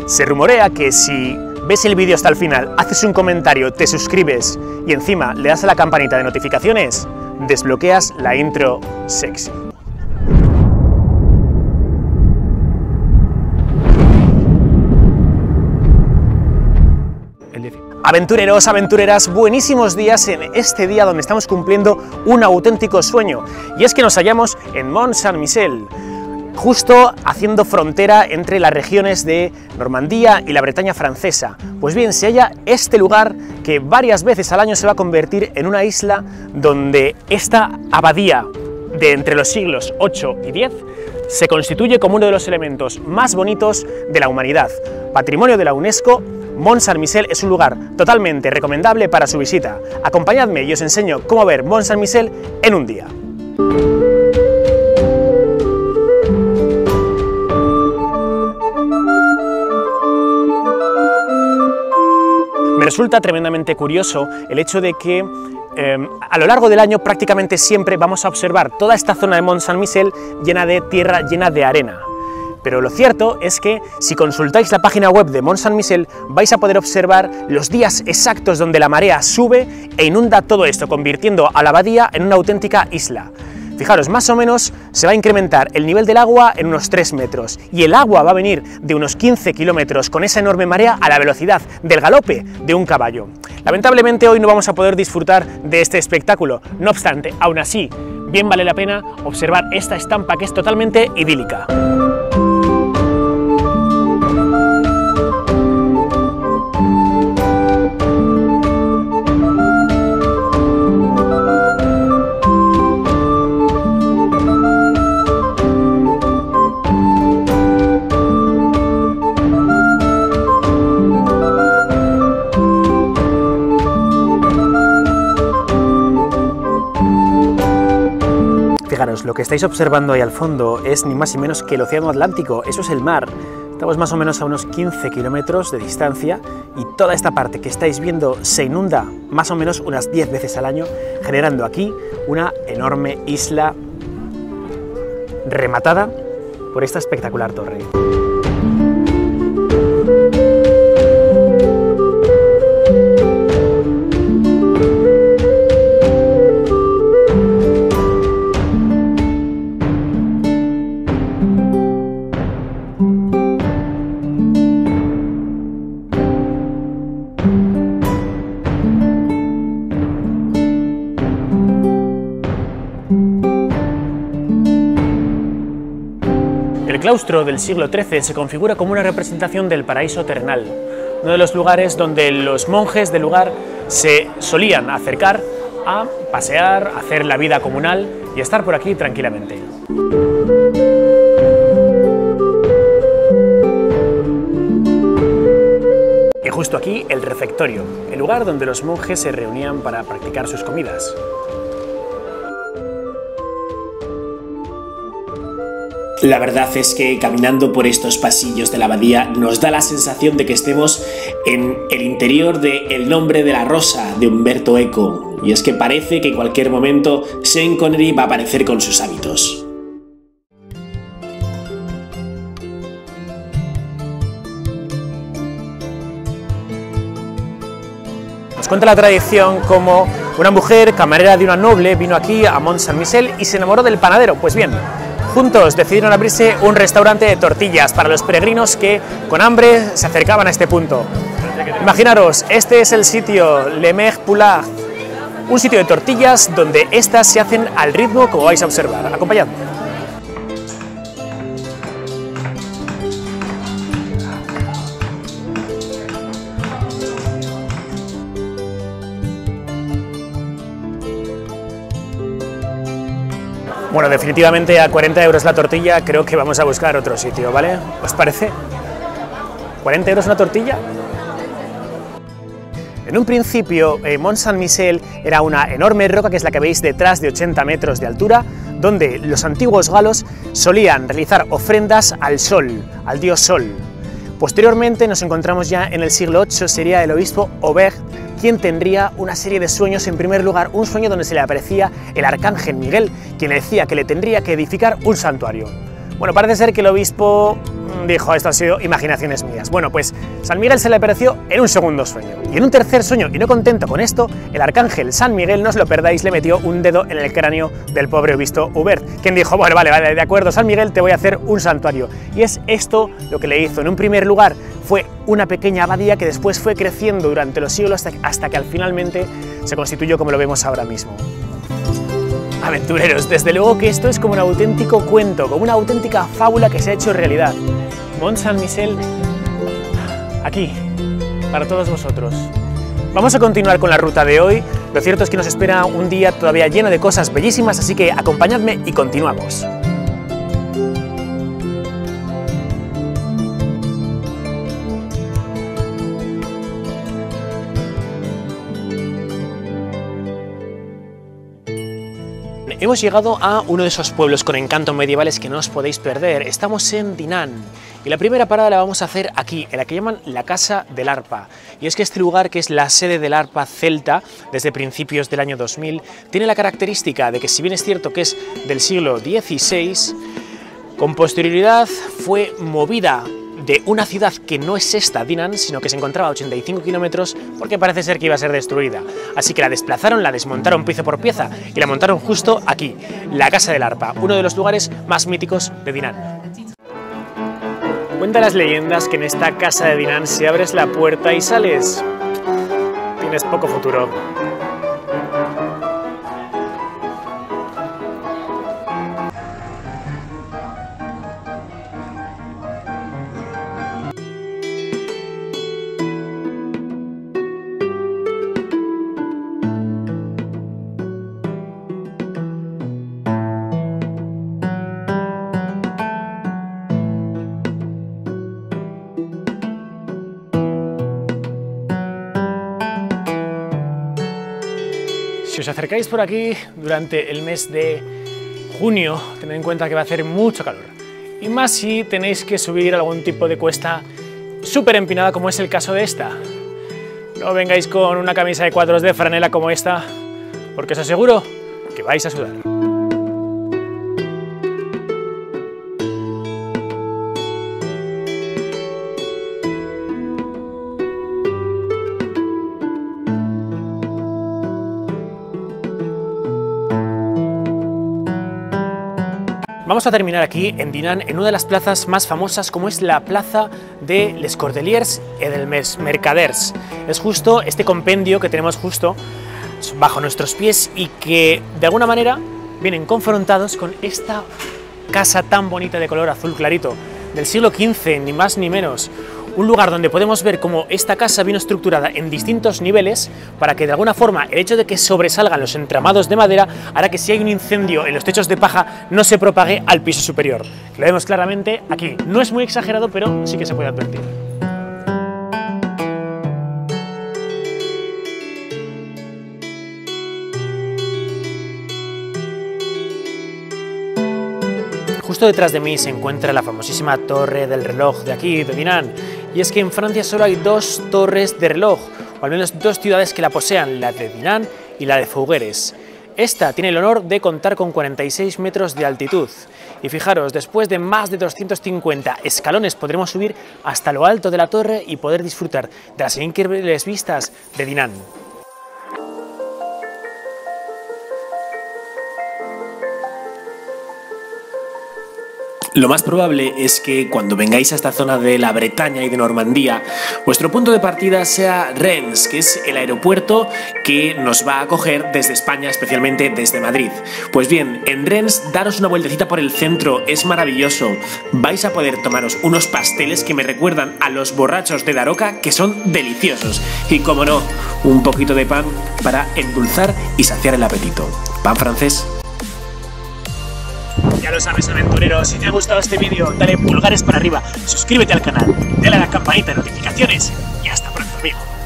Se rumorea que si ves el vídeo hasta el final, haces un comentario, te suscribes y encima le das a la campanita de notificaciones, desbloqueas la intro sexy. Aventureros, aventureras, buenísimos días en este día donde estamos cumpliendo un auténtico sueño. Y es que nos hallamos en Mont Saint-Michel, justo haciendo frontera entre las regiones de Normandía y la Bretaña francesa. Pues bien, se halla este lugar que varias veces al año se va a convertir en una isla donde esta abadía de entre los siglos 8 y 10 se constituye como uno de los elementos más bonitos de la humanidad. Patrimonio de la UNESCO, Mont Saint-Michel es un lugar totalmente recomendable para su visita. Acompañadme y os enseño cómo ver Mont Saint-Michel en un día. Me resulta tremendamente curioso el hecho de que a lo largo del año prácticamente siempre vamos a observar toda esta zona de Mont Saint-Michel llena de tierra, llena de arena. Pero lo cierto es que si consultáis la página web de Mont Saint-Michel vais a poder observar los días exactos donde la marea sube e inunda todo esto, convirtiendo a la abadía en una auténtica isla. Fijaros, más o menos se va a incrementar el nivel del agua en unos 3 metros y el agua va a venir de unos 15 kilómetros con esa enorme marea a la velocidad del galope de un caballo. Lamentablemente hoy no vamos a poder disfrutar de este espectáculo, no obstante, aún así, bien vale la pena observar esta estampa que es totalmente idílica. Fijaros, lo que estáis observando ahí al fondo es ni más ni menos que el Océano Atlántico, eso es el mar. Estamos más o menos a unos 15 kilómetros de distancia y toda esta parte que estáis viendo se inunda más o menos unas 10 veces al año, generando aquí una enorme isla rematada por esta espectacular torre. El claustro del siglo XIII se configura como una representación del paraíso terrenal, uno de los lugares donde los monjes del lugar se solían acercar a pasear, a hacer la vida comunal y estar por aquí tranquilamente. Y justo aquí el refectorio, el lugar donde los monjes se reunían para practicar sus comidas. La verdad es que caminando por estos pasillos de la abadía nos da la sensación de que estemos en el interior de El nombre de la rosa de Umberto Eco, y es que parece que en cualquier momento Sean Connery va a aparecer con sus hábitos. Nos cuenta la tradición como una mujer camarera de una noble vino aquí a Mont Saint-Michel y se enamoró del panadero. Pues bien, juntos decidieron abrirse un restaurante de tortillas para los peregrinos que con hambre se acercaban a este punto. Imaginaros, este es el sitio Le Mer Poulard, un sitio de tortillas donde estas se hacen al ritmo como vais a observar. Acompañadme. Bueno, definitivamente a 40 euros la tortilla creo que vamos a buscar otro sitio, ¿vale? ¿Os parece? ¿40 euros una tortilla? En un principio, Mont Saint-Michel era una enorme roca que es la que veis detrás de 80 metros de altura, donde los antiguos galos solían realizar ofrendas al sol, al dios sol. Posteriormente nos encontramos ya en el siglo VIII, sería el obispo Aubert quien tendría una serie de sueños. En primer lugar, un sueño donde se le aparecía el arcángel Miguel, quien le decía que le tendría que edificar un santuario. Bueno, parece ser que el obispo dijo, esto ha sido imaginaciones mías. Bueno, pues San Miguel se le apareció en un segundo sueño. Y en un tercer sueño, y no contento con esto, el arcángel San Miguel, no os lo perdáis, le metió un dedo en el cráneo del pobre obispo Hubert, quien dijo, bueno, vale, de acuerdo, San Miguel, te voy a hacer un santuario. Y es esto lo que le hizo. En un primer lugar fue una pequeña abadía que después fue creciendo durante los siglos hasta que al finalmente se constituyó como lo vemos ahora mismo. Aventureros, desde luego que esto es como un auténtico cuento, como una auténtica fábula que se ha hecho realidad. Mont Saint-Michel, aquí, para todos vosotros. Vamos a continuar con la ruta de hoy. Lo cierto es que nos espera un día todavía lleno de cosas bellísimas, así que acompañadme y continuamos. Hemos llegado a uno de esos pueblos con encanto medievales que no os podéis perder. Estamos en Dinan y la primera parada la vamos a hacer aquí, en la que llaman la Casa del Arpa. Y es que este lugar, que es la sede del arpa celta desde principios del año 2000, tiene la característica de que, si bien es cierto que es del siglo XVI, con posterioridad fue movida de una ciudad que no es esta, Dinan, sino que se encontraba a 85 kilómetros, porque parece ser que iba a ser destruida. Así que la desplazaron, la desmontaron pieza por pieza y la montaron justo aquí, la Casa del Arpa, uno de los lugares más míticos de Dinan. Cuentan las leyendas que en esta Casa de Dinan, si abres la puerta y sales, tienes poco futuro. Si os acercáis por aquí durante el mes de junio, tened en cuenta que va a hacer mucho calor. Y más si tenéis que subir algún tipo de cuesta súper empinada, como es el caso de esta. No vengáis con una camisa de cuadros de franela como esta, porque os aseguro que vais a sudar. Vamos a terminar aquí en Dinan, en una de las plazas más famosas, como es la plaza de Les Cordeliers et dels Mercaders. Es justo este compendio que tenemos justo bajo nuestros pies y que de alguna manera vienen confrontados con esta casa tan bonita de color azul clarito del siglo XV, ni más ni menos. Un lugar donde podemos ver cómo esta casa vino estructurada en distintos niveles para que de alguna forma el hecho de que sobresalgan los entramados de madera hará que, si hay un incendio en los techos de paja, no se propague al piso superior. Lo vemos claramente aquí. No es muy exagerado, pero sí que se puede advertir. Justo detrás de mí se encuentra la famosísima torre del reloj de aquí, de Dinan. Y es que en Francia solo hay dos torres de reloj, o al menos dos ciudades que la posean, la de Dinan y la de Fougueres. Esta tiene el honor de contar con 46 metros de altitud. Y fijaros, después de más de 250 escalones podremos subir hasta lo alto de la torre y poder disfrutar de las increíbles vistas de Dinan. Lo más probable es que cuando vengáis a esta zona de la Bretaña y de Normandía, vuestro punto de partida sea Rennes, que es el aeropuerto que nos va a acoger desde España, especialmente desde Madrid. Pues bien, en Rennes daros una vueltecita por el centro, es maravilloso. Vais a poder tomaros unos pasteles que me recuerdan a los borrachos de Daroca, que son deliciosos. Y como no, un poquito de pan para endulzar y saciar el apetito. Pan francés. Ya lo sabes, aventurero, si te ha gustado este vídeo, dale pulgares para arriba, suscríbete al canal, dale a la campanita de notificaciones y hasta pronto, amigo.